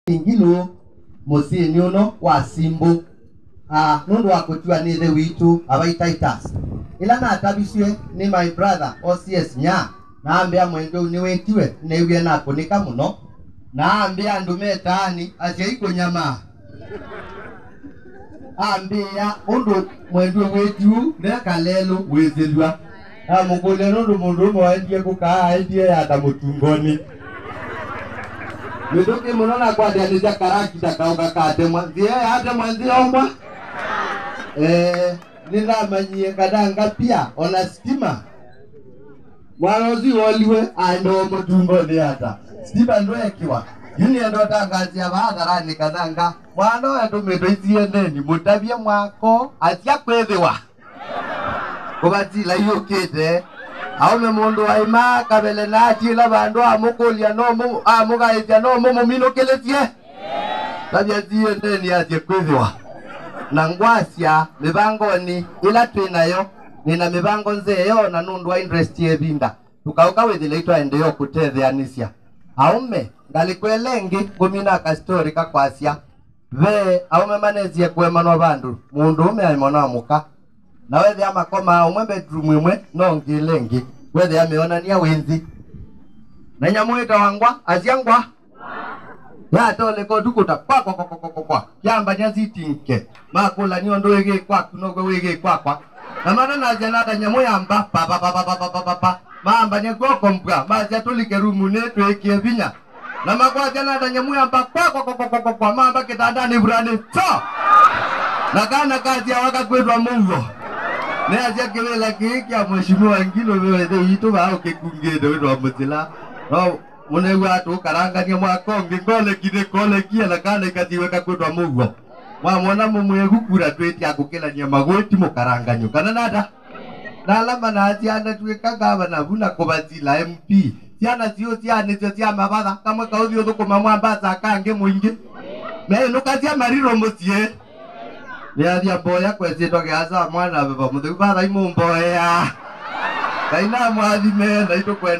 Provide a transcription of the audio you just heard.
ingilo musini uno wa Simbu nundu wa kutua ni the witu abaitaitas ila na atabiswe ni my brother OCS nya na ambia mwendo ni wetiwe newe na kunika muno na ambia ndume tani aje iko nyama ambia undu mwendo wetu ne kalelo wezelwa amugole nundu mundu mwendie kukaa ndie ya tamutungoni Yudoke munona kwa dianija karaki takauka kate mwanzi hata mwanzi omba nina manyie kadanga pia ona stima mwanozi waliwe ando mutumbo ni hata stima ndo yakiwa yuni ndo tangazi ya badarani kadanga mwano ya tumedoizie neni mutabie mwako atia kwethewa kubati la yokete Aume mundu waima kabele nati la bandu amukulia no mu amugaithia no mu mumino keletie tabia zie ndeni atie kwithiwa na ngwacia mibangoni ila twinayo nina mibango nzeyo na nundu wa interest yebinda tukauka withile itwa endeyo kutetheanisia aume ngalikwelengi gumina ka story kakwacia ve aume manezie kwema no bandu mundu ume aimona muka na wewe ama koma umwe bedroom imwe no ngilengi wewe ameonania wenzi na nyamuita wangwa aziangwa ya tole ko dukuta kwa yamba nyazitinke makula nyondo wege kwa kunogo wege kwa na maana na jana da nyamu yamba pa mamba nyako kompra maza tulike rumu netu ekivinya na makwa jana da nyamu yamba kwa mamba kitanda ni brani so na kana kazi ya waka kwetwa mungu ne aje kile kiki ya mheshimiwa ngilo wewe itu ba ukikungede wewe mutila no mune watu karangania mwakongi ngole kide kole kia la kana katiweka kwetwa mungu mwana mumwe gukura tweti akukela nya magoti mukaranganyo kana nada na alama na atiana tuweka gaba na buna kobatila MP tiana sio tiane tia mabada kama kaudhi uthoko mamwambaza kange muingi me nukatia mariro mutie Ndia boya kwetitwa kiaza mwana baba muthu baba imumboya kaina mwathime na itu